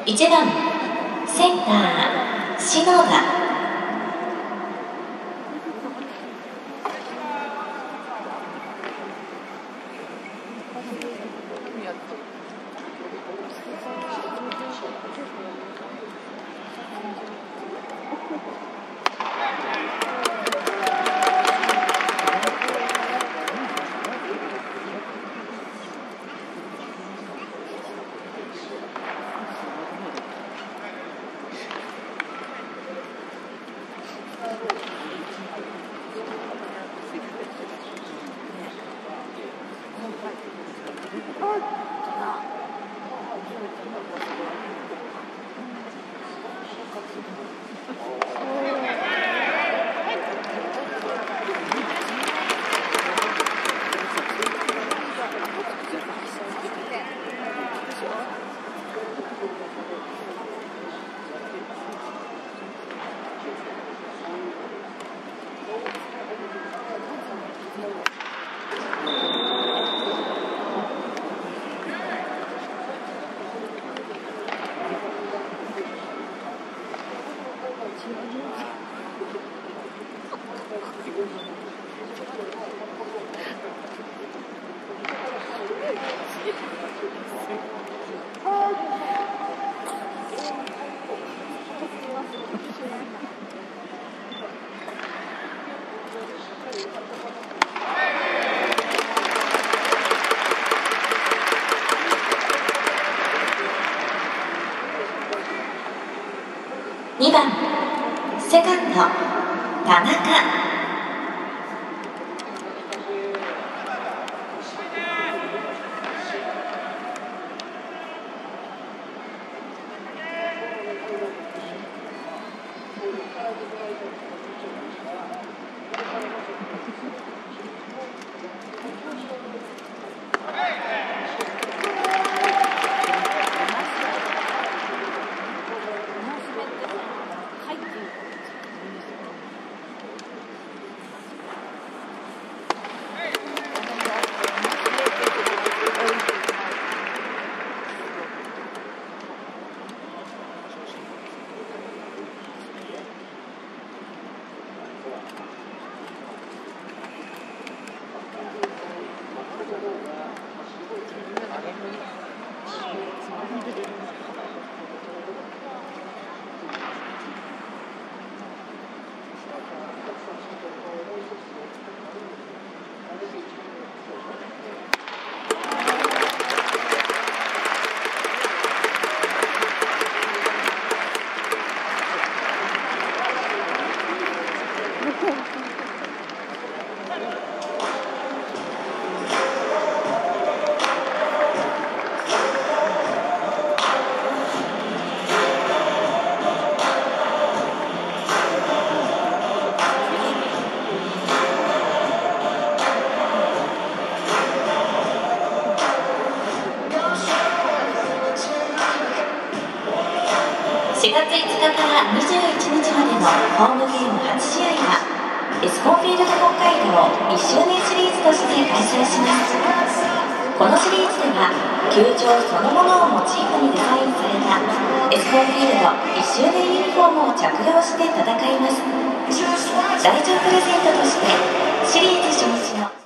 1番センター篠田。2番セカンド田中。4月5日から21日までのホームゲーム8試合はエスコンフィールド北海道1周年シリーズとして開催します。このシリーズでは球場そのものをモチーフにデザインされたエスコンフィールド1周年ユニフォームを着用して戦います。来場プレゼントとしてシリーズ初日の